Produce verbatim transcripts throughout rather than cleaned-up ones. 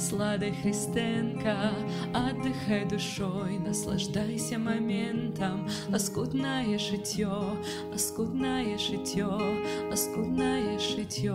с Ладой Христенко. Отдыхай душой, наслаждайся моментом. Лоскутное шитье, лоскутное шитье, лоскутное шитье.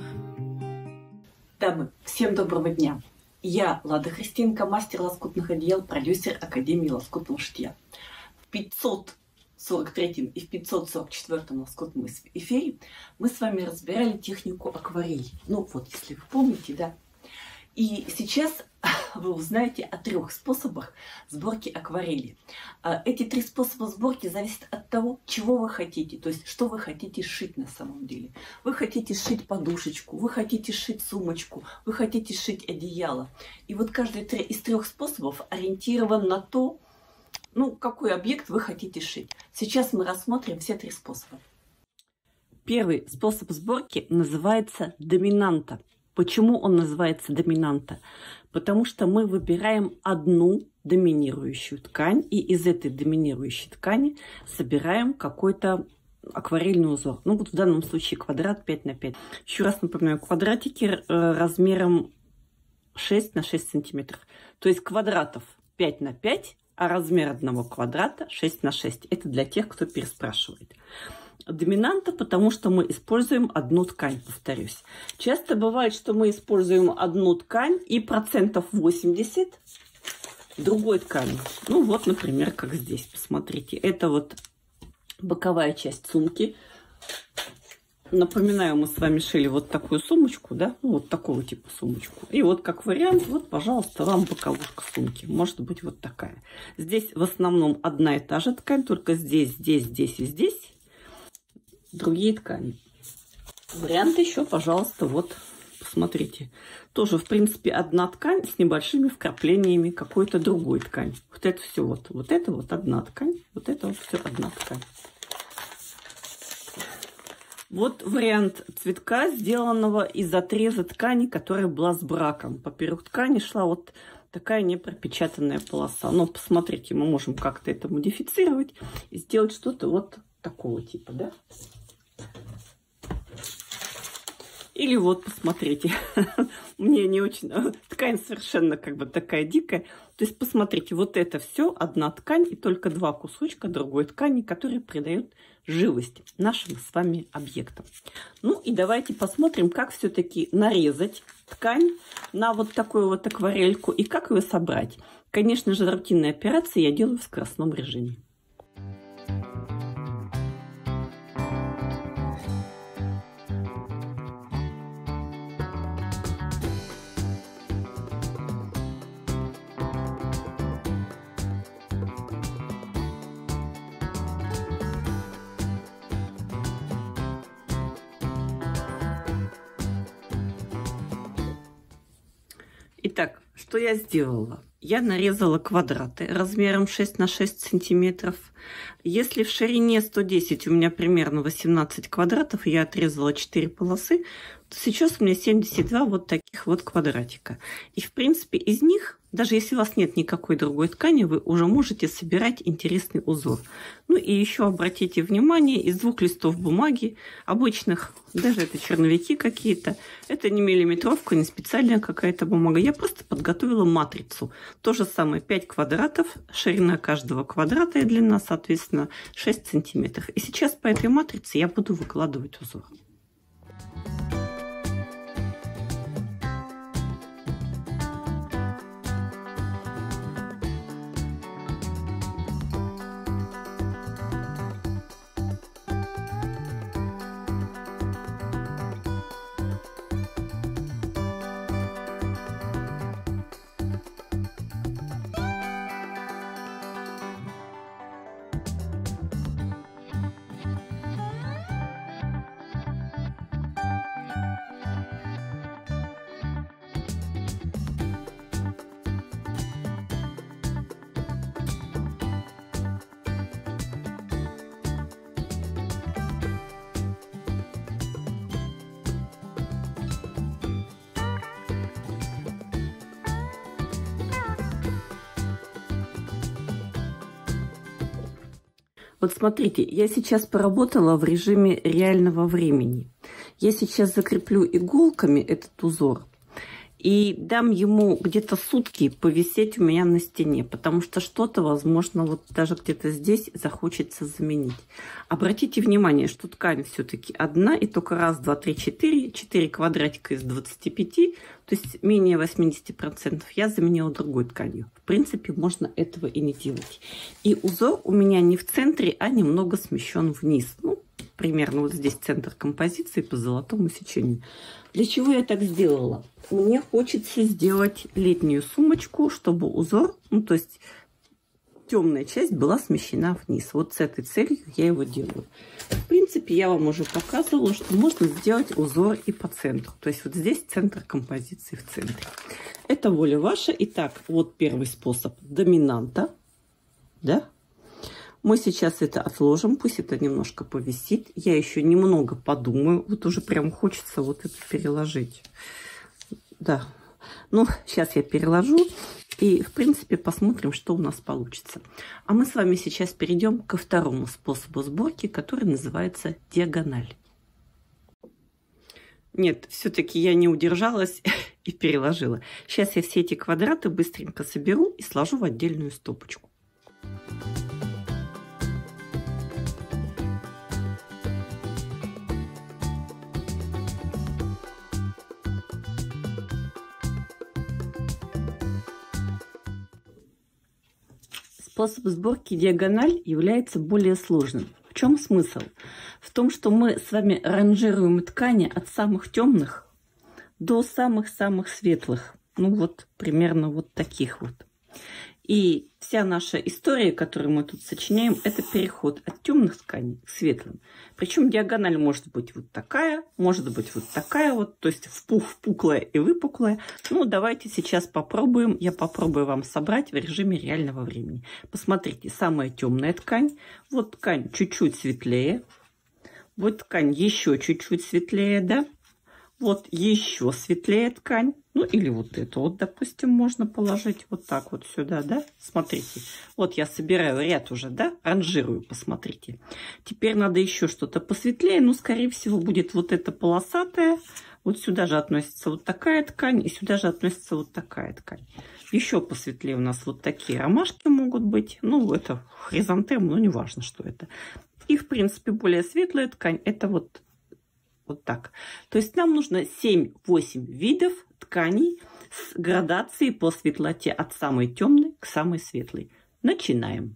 Дамы, всем доброго дня! Я Лада Христенко, мастер лоскутных одеял, продюсер Академии лоскутного шитья. В пятьсот сорок третьем и в пятьсот сорок четвёртом лоскутном эфире мы с вами разбирали технику акварель. Ну вот, если вы помните, да. И сейчас вы узнаете о трех способах сборки акварели. Эти три способа сборки зависят от того, чего вы хотите, то есть что вы хотите сшить на самом деле. Вы хотите сшить подушечку, вы хотите сшить сумочку, вы хотите сшить одеяло. И вот каждый из трех способов ориентирован на то, ну, какой объект вы хотите сшить. Сейчас мы рассмотрим все три способа. Первый способ сборки называется доминанта. Почему он называется доминанта? Потому что мы выбираем одну доминирующую ткань, и из этой доминирующей ткани собираем какой-то акварельный узор. Ну вот в данном случае квадрат пять на пять. Еще раз напоминаю, квадратики размером шесть на шесть сантиметров. То есть квадратов пять на пять, а размер одного квадрата шесть на шесть. Это для тех, кто переспрашивает. Доминанта, потому что мы используем одну ткань, повторюсь. Часто бывает, что мы используем одну ткань и процентов восемьдесят другой ткани. Ну вот, например, как здесь, посмотрите. Это вот боковая часть сумки. Напоминаю, мы с вами шили вот такую сумочку, да, ну, вот такого типа сумочку. И вот как вариант, вот, пожалуйста, вам боковушка сумки. Может быть вот такая. Здесь в основном одна и та же ткань, только здесь, здесь, здесь и здесь другие ткани. Вариант еще, пожалуйста, вот, посмотрите. Тоже, в принципе, одна ткань с небольшими вкраплениями какой-то другой ткани. Вот это все вот, вот это вот одна ткань, вот это вот все одна ткань. Вот вариант цветка, сделанного из отреза ткани, которая была с браком. Поперек ткани шла вот такая непропечатанная полоса. Но посмотрите, мы можем как-то это модифицировать и сделать что-то вот такого типа, да? Или вот, посмотрите, мне не очень... Ткань совершенно как бы такая дикая. То есть, посмотрите, вот это все одна ткань и только два кусочка другой ткани, которые придают живость нашим с вами объектам. Ну и давайте посмотрим, как все-таки нарезать ткань на вот такую вот акварельку и как ее собрать. Конечно же, рутинные операции я делаю в скоростном режиме. Итак, что я сделала? Я нарезала квадраты размером шесть на шесть сантиметров. Если в ширине сто десять у меня примерно восемнадцать квадратов, я отрезала четыре полосы, то сейчас у меня семьдесят два вот таких вот квадратика. И в принципе из них, даже если у вас нет никакой другой ткани, вы уже можете собирать интересный узор. Ну и еще обратите внимание, из двух листов бумаги, обычных, даже это черновики какие-то, это не миллиметровка, не специальная какая-то бумага, я просто подготовила матрицу. То же самое, пять квадратов, ширина каждого квадрата и длина, соответственно, шесть сантиметров. И сейчас по этой матрице я буду выкладывать узор. Вот смотрите, я сейчас поработала в режиме реального времени. Я сейчас закреплю иголками этот узор. И дам ему где-то сутки повисеть у меня на стене, потому что что-то, возможно, вот даже где-то здесь захочется заменить. Обратите внимание, что ткань все-таки одна, и только раз, два, три, четыре, четыре квадратика из двадцати пяти, то есть менее восьмидесяти процентов я заменила другой тканью. В принципе, можно этого и не делать. И узор у меня не в центре, а немного смещен вниз. Ну, примерно вот здесь центр композиции по золотому сечению. Для чего я так сделала? Мне хочется сделать летнюю сумочку, чтобы узор, ну то есть темная часть была смещена вниз. Вот с этой целью я его делаю. В принципе, я вам уже показывала, что можно сделать узор и по центру. То есть вот здесь центр композиции в центре. Это воля ваша. Итак, вот первый способ доминанта. Да? Мы сейчас это отложим, пусть это немножко повисит. Я еще немного подумаю. Вот уже прям хочется вот это переложить. Да. Ну, сейчас я переложу. И, в принципе, посмотрим, что у нас получится. А мы с вами сейчас перейдем ко второму способу сборки, который называется диагональ. Нет, все-таки я не удержалась и переложила. Сейчас я все эти квадраты быстренько соберу и сложу в отдельную стопочку. Способ сборки диагональ является более сложным. В чем смысл? В том, что мы с вами ранжируем ткани от самых темных до самых-самых светлых. Ну вот примерно вот таких вот. И вся наша история, которую мы тут сочиняем, это переход от темных тканей к светлым. Причем диагональ может быть вот такая, может быть вот такая вот, то есть впух, впуклая и выпуклая. Ну, давайте сейчас попробуем, я попробую вам собрать в режиме реального времени. Посмотрите, самая темная ткань, вот ткань чуть-чуть светлее, вот ткань еще чуть-чуть светлее, да? Вот еще светлее ткань. Ну, или вот эту вот, допустим, можно положить вот так вот сюда, да? Смотрите. Вот я собираю ряд уже, да? Ранжирую, посмотрите. Теперь надо еще что-то посветлее. Ну, скорее всего, будет вот эта полосатая. Вот сюда же относится вот такая ткань. И сюда же относится вот такая ткань. Еще посветлее у нас вот такие ромашки могут быть. Ну, это хризантем, но не важно, что это. И, в принципе, более светлая ткань. Это вот... Вот так. То есть нам нужно семь-восемь видов тканей с градацией по светлоте от самой темной к самой светлой. Начинаем.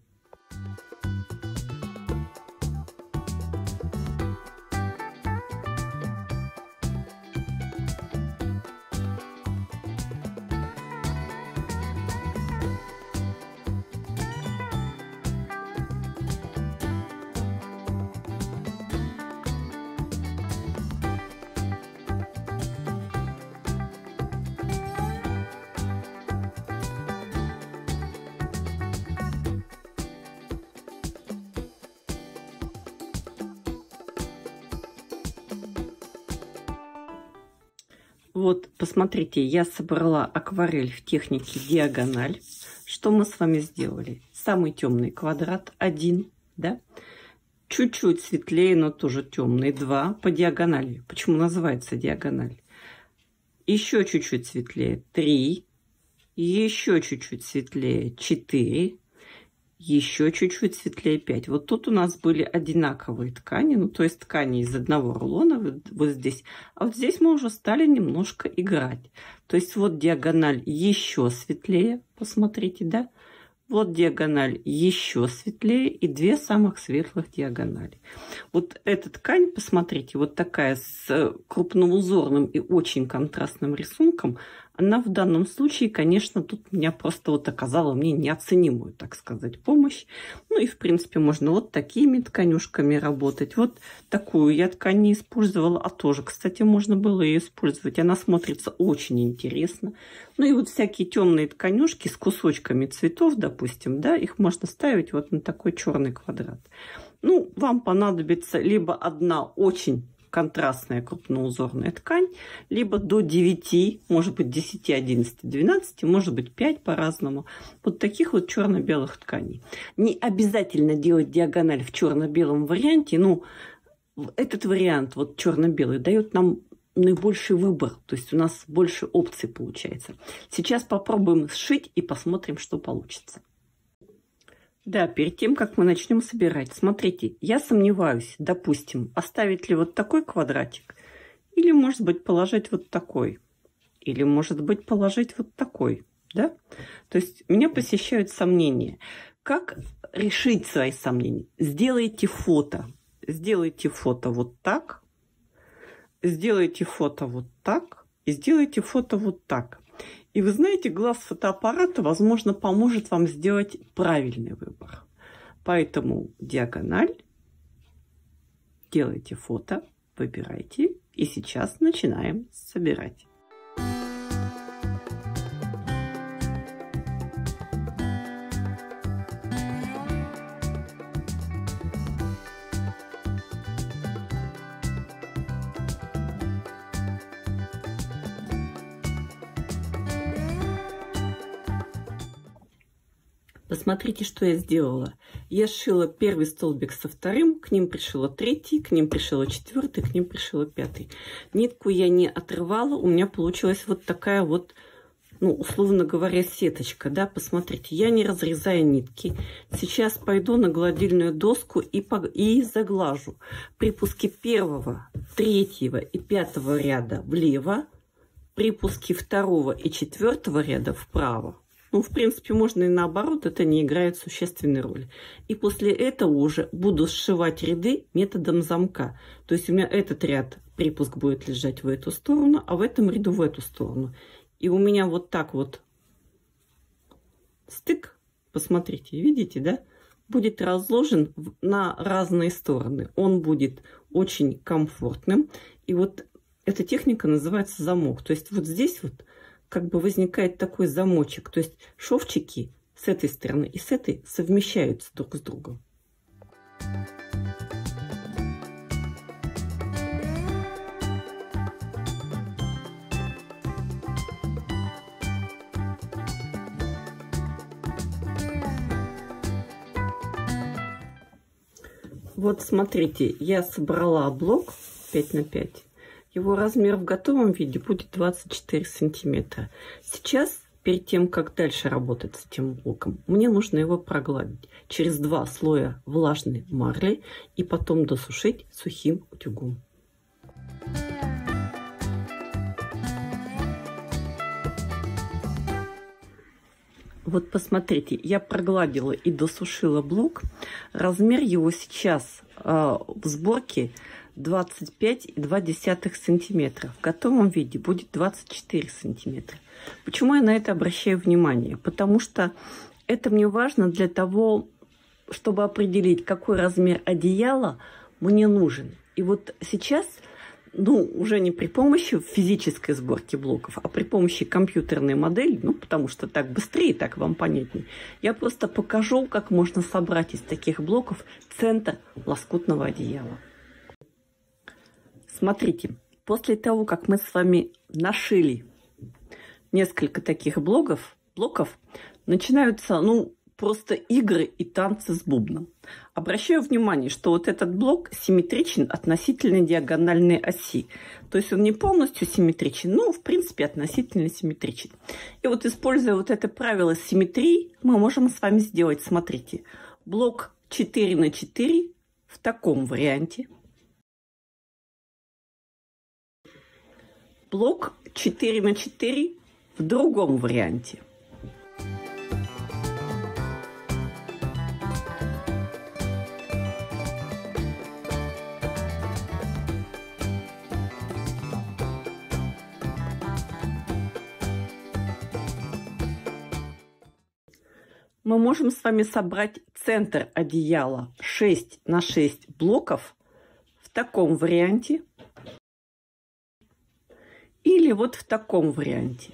Вот, посмотрите, я собрала акварель в технике диагональ. Что мы с вами сделали? Самый темный квадрат один, да? Чуть-чуть светлее, но тоже темный два по диагонали. Почему называется диагональ? Еще чуть-чуть светлее три, еще чуть-чуть светлее четыре. Еще чуть-чуть светлее пять. Вот тут у нас были одинаковые ткани, ну то есть ткани из одного рулона вот, вот здесь. А вот здесь мы уже стали немножко играть. То есть вот диагональ еще светлее, посмотрите, да? Вот диагональ еще светлее и две самых светлых диагонали. Вот эта ткань, посмотрите, вот такая с крупноузорным и очень контрастным рисунком, она в данном случае, конечно, тут меня просто вот оказала мне неоценимую, так сказать, помощь. Ну и, в принципе, можно вот такими тканюшками работать. Вот такую я ткань не использовала, а тоже, кстати, можно было ее использовать. Она смотрится очень интересно. Ну и вот всякие темные тканюшки с кусочками цветов, допустим, да, их можно ставить вот на такой черный квадрат. Ну, вам понадобится либо одна очень контрастная крупноузорная ткань, либо до девяти, может быть десяти, одиннадцати, двенадцати, может быть пять по-разному. Вот таких вот черно-белых тканей. Не обязательно делать диагональ в черно-белом варианте. Ну, этот вариант, вот черно-белый, дает нам наибольший выбор, то есть у нас больше опций получается. Сейчас попробуем сшить и посмотрим, что получится. Да, перед тем, как мы начнем собирать, смотрите, я сомневаюсь, допустим, оставить ли вот такой квадратик, или, может быть, положить вот такой, или, может быть, положить вот такой, да? То есть меня посещают сомнения. Как решить свои сомнения? Сделайте фото. Сделайте фото вот так, сделайте фото вот так и сделайте фото вот так. И вы знаете, глаз фотоаппарата, возможно, поможет вам сделать правильный выбор. Поэтому диагональ, делайте фото, выбирайте. И сейчас начинаем собирать. Посмотрите, что я сделала. Я сшила первый столбик со вторым, к ним пришила третий, к ним пришила четвертый, к ним пришила пятый. Нитку я не отрывала, у меня получилась вот такая вот, ну, условно говоря, сеточка, да, посмотрите, я не разрезаю нитки. Сейчас пойду на гладильную доску и, по... и заглажу. Припуски первого, третьего и пятого ряда влево, припуски второго и четвертого ряда вправо. Ну, в принципе, можно и наоборот, это не играет существенной роли. И после этого уже буду сшивать ряды методом замка. То есть у меня этот ряд припуск будет лежать в эту сторону, а в этом ряду в эту сторону. И у меня вот так вот стык, посмотрите, видите, да, будет разложен на разные стороны. Он будет очень комфортным. И вот эта техника называется замок. То есть вот здесь вот как бы возникает такой замочек. То есть шовчики с этой стороны и с этой совмещаются друг с другом. Вот смотрите, я собрала блок пять на пять. Его размер в готовом виде будет двадцать четыре сантиметра. Сейчас, перед тем, как дальше работать с этим блоком, мне нужно его прогладить через два слоя влажной марли и потом досушить сухим утюгом. Вот посмотрите, я прогладила и досушила блок. Размер его сейчас э, в сборке двадцать пять и две десятых сантиметра. В готовом виде будет двадцать четыре сантиметра. Почему я на это обращаю внимание? Потому что это мне важно для того, чтобы определить, какой размер одеяла мне нужен. И вот сейчас, ну, уже не при помощи физической сборки блоков, а при помощи компьютерной модели, ну, потому что так быстрее, так вам понятнее, я просто покажу, как можно собрать из таких блоков центр лоскутного одеяла. Смотрите, после того, как мы с вами нашили несколько таких блоков, блоков начинаются, ну, просто игры и танцы с бубном. Обращаю внимание, что вот этот блок симметричен относительно диагональной оси. То есть он не полностью симметричен, но, в принципе, относительно симметричен. И вот, используя вот это правило симметрии, мы можем с вами сделать, смотрите, блок четыре на четыре в таком варианте. Блок четыре на четыре в другом варианте. Мы можем с вами собрать центр одеяла шесть на шесть блоков в таком варианте. Или вот в таком варианте.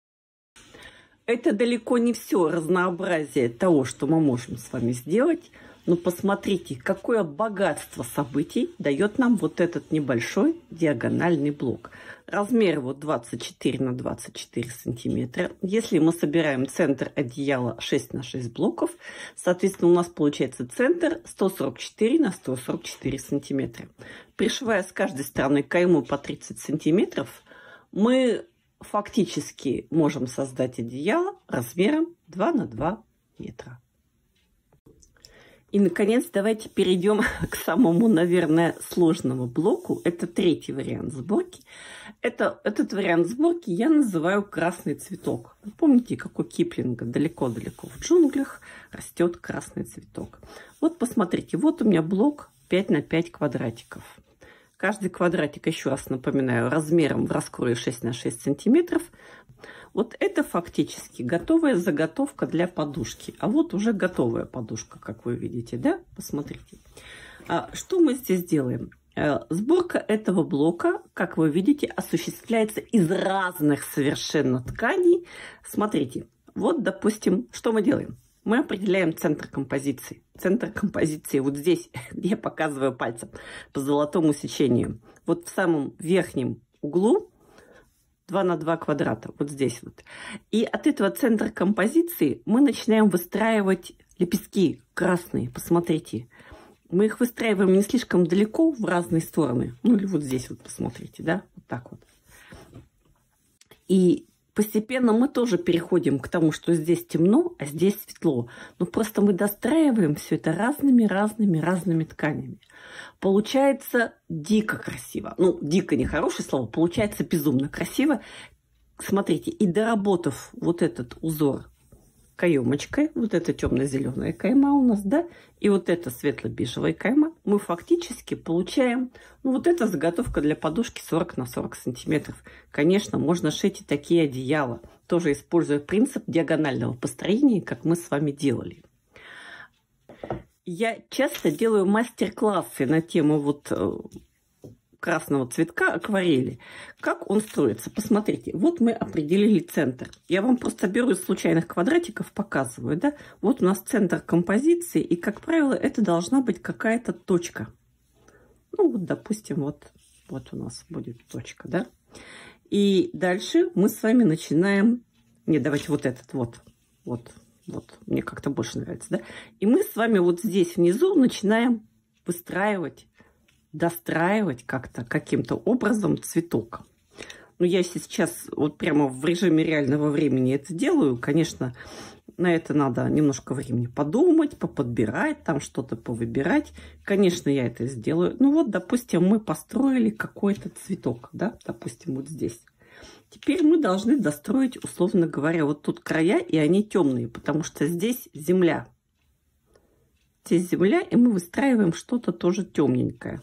Это далеко не все разнообразие того, что мы можем с вами сделать, Но посмотрите, какое богатство событий дает нам вот этот небольшой диагональный блок. Размер его двадцать четыре на двадцать четыре сантиметра. Если мы собираем центр одеяла шесть на шесть блоков, соответственно, у нас получается центр сто сорок четыре на сто сорок четыре сантиметра. Пришивая с каждой стороны кайму по тридцать сантиметров, мы фактически можем создать одеяло размером два на два метра. И, наконец, давайте перейдем к самому, наверное, сложному блоку. Это третий вариант сборки. Это, этот вариант сборки я называю красный цветок. Вы помните, как у Киплинга далеко-далеко в джунглях растет красный цветок. Вот посмотрите, вот у меня блок пять на пять квадратиков. Каждый квадратик, еще раз напоминаю, размером в раскрое шесть на шесть сантиметров. Вот это фактически готовая заготовка для подушки. А вот уже готовая подушка, как вы видите, да? Посмотрите. А что мы здесь делаем? Сборка этого блока, как вы видите, осуществляется из разных совершенно тканей. Смотрите, вот, допустим, что мы делаем? Мы определяем центр композиции. Центр композиции вот здесь, где я показываю пальцем, по золотому сечению. Вот в самом верхнем углу два на два квадрата, вот здесь вот. И от этого центра композиции мы начинаем выстраивать лепестки красные. Посмотрите. Мы их выстраиваем не слишком далеко в разные стороны. Ну или вот здесь вот, посмотрите, да? Вот так вот. И постепенно мы тоже переходим к тому, что здесь темно, а здесь светло. Но просто мы достраиваем все это разными-разными-разными тканями. Получается дико красиво. Ну, дико нехорошее слово, получается безумно красиво. Смотрите, и доработав вот этот узор каемочкой, вот эта темно-зеленая кайма у нас, да, и вот эта светло-бежевая кайма, мы фактически получаем, ну, вот эта заготовка для подушки сорок на сорок сантиметров. Конечно, можно шить и такие одеяла, тоже используя принцип диагонального построения, как мы с вами делали. Я часто делаю мастер-классы на тему вот красного цветка акварели. Как он строится? Посмотрите, вот мы определили центр. Я вам просто беру из случайных квадратиков, показываю, да? Вот у нас центр композиции, и, как правило, это должна быть какая-то точка. Ну, вот, допустим, вот, вот у нас будет точка, да? И дальше мы с вами начинаем... Не, давайте вот этот вот, вот, вот, мне как-то больше нравится, да? И мы с вами вот здесь внизу начинаем выстраивать, достраивать как-то каким-то образом цветок. Но я сейчас вот прямо в режиме реального времени это делаю. Конечно, на это надо немножко времени подумать, поподбирать, там что-то повыбирать. Конечно, я это сделаю. Ну вот, допустим, мы построили какой-то цветок, да, допустим, вот здесь. Теперь мы должны достроить, условно говоря, вот тут края, и они темные, потому что здесь земля. Здесь земля, и мы выстраиваем что-то тоже темненькое.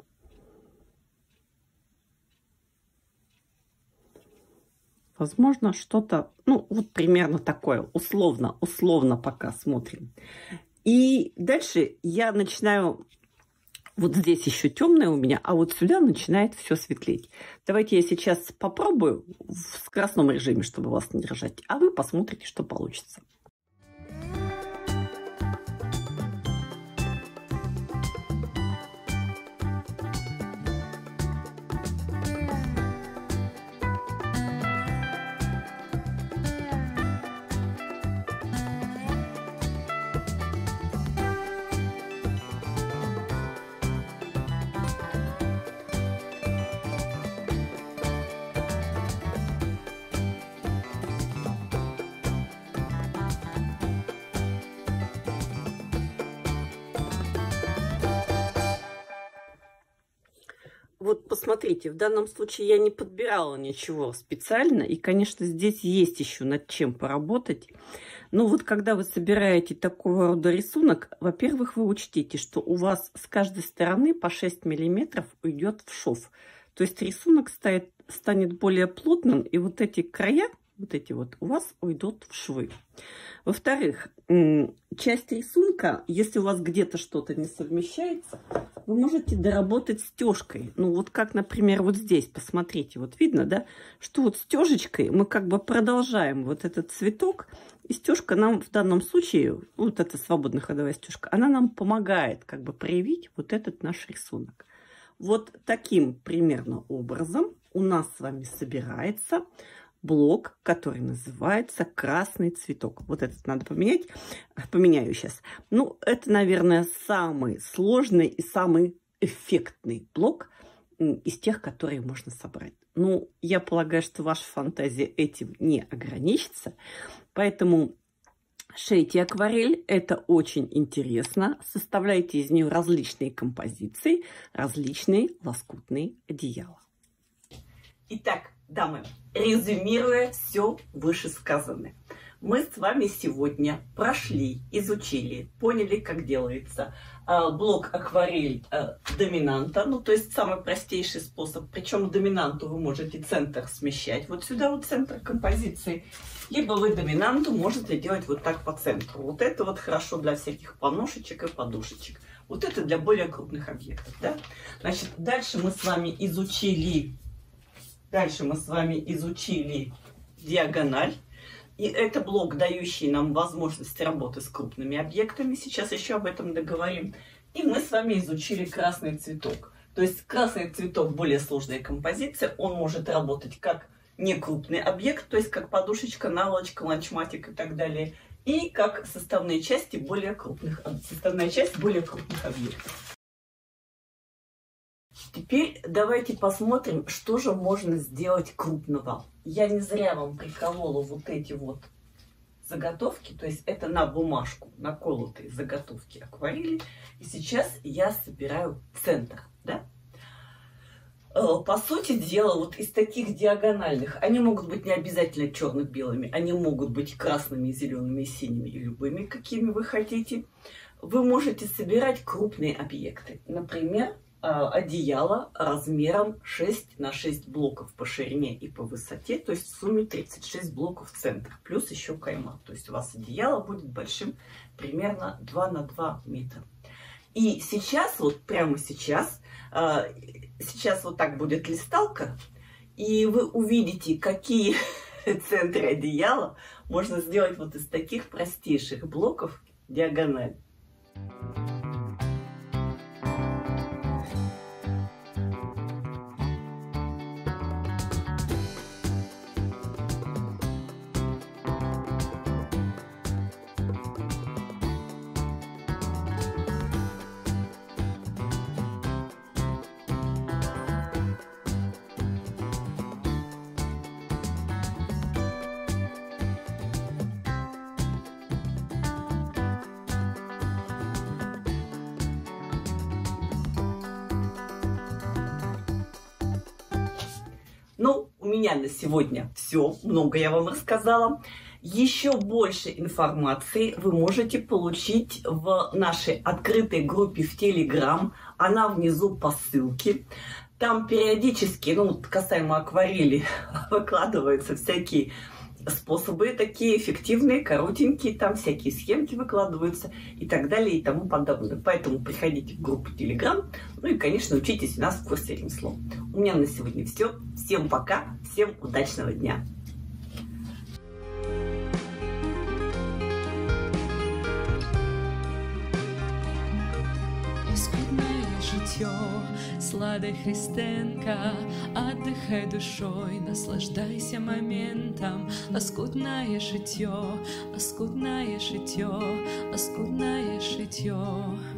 Возможно, что-то, ну, вот примерно такое, условно, условно пока смотрим. И дальше я начинаю, вот здесь еще темное у меня, а вот сюда начинает все светлеть. Давайте я сейчас попробую в скоростном режиме, чтобы вас не держать, а вы посмотрите, что получится. Вот посмотрите, в данном случае я не подбирала ничего специально. И, конечно, здесь есть еще над чем поработать. Но вот когда вы собираете такого рода рисунок, во-первых, вы учтите, что у вас с каждой стороны по шесть миллиметров уйдет в шов. То есть рисунок станет, станет более плотным, и вот эти края, вот эти вот, у вас уйдут в швы. Во-вторых, часть рисунка, если у вас где-то что-то не совмещается, вы можете доработать стежкой. Ну, вот как, например, вот здесь, посмотрите, вот видно, да, что вот стежечкой мы как бы продолжаем вот этот цветок, и стежка нам в данном случае, вот эта свободно ходовая стежка, она нам помогает как бы проявить вот этот наш рисунок. Вот таким примерно образом у нас с вами собирается блок, который называется «Красный цветок». Вот этот надо поменять. Поменяю сейчас. Ну, это, наверное, самый сложный и самый эффектный блок из тех, которые можно собрать. Ну, я полагаю, что ваша фантазия этим не ограничится. Поэтому шейте акварель. Это очень интересно. Составляйте из нее различные композиции, различные лоскутные одеяла. Итак, дамы, резюмируя все вышесказанное, мы с вами сегодня прошли, изучили, поняли, как делается э, блок акварель э, доминанта, ну то есть самый простейший способ, причем доминанту вы можете центр смещать, вот сюда вот центр композиции, либо вы доминанту можете делать вот так по центру. Вот это вот хорошо для всяких поношечек и подушечек. Вот это для более крупных объектов, да? Значит, дальше мы с вами изучили... Дальше мы с вами изучили диагональ. И это блок, дающий нам возможность работы с крупными объектами. Сейчас еще об этом договорим. И мы с вами изучили красный цветок. То есть красный цветок более сложная композиция. Он может работать как некрупный объект, то есть как подушечка, наволочка, ланчматик и так далее. И как составные части более крупных, составная часть более крупных объектов. Теперь давайте посмотрим, что же можно сделать крупного. Я не зря вам приколола вот эти вот заготовки, то есть это на бумажку наколотые заготовки акварели. И сейчас я собираю центр, да? По сути дела, вот из таких диагональных, они могут быть не обязательно черно-белыми, они могут быть красными, зелеными, синими и любыми, какими вы хотите. Вы можете собирать крупные объекты, например, одеяло размером шесть на шесть блоков по ширине и по высоте, то есть в сумме тридцать шесть блоков центра, плюс еще кайма. То есть у вас одеяло будет большим примерно два на два метра. И сейчас, вот прямо сейчас, сейчас вот так будет листалка, и вы увидите, какие центры одеяла можно сделать вот из таких простейших блоков диагональ. Ну, у меня на сегодня все. Много я вам рассказала. Еще больше информации вы можете получить в нашей открытой группе в Telegram. Она внизу по ссылке. Там периодически, ну, касаемо акварели, выкладываются всякие способы, такие эффективные, коротенькие, там всякие схемки выкладываются и так далее и тому подобное. Поэтому приходите в группу Telegram, ну и, конечно, учитесь у нас в курсе ремесло. У меня на сегодня все. Всем пока, всем удачного дня! Сладай, Христенка, отдыхай душой, наслаждайся моментом. Лоскутное шитье, лоскутное шитье, лоскутное шитье.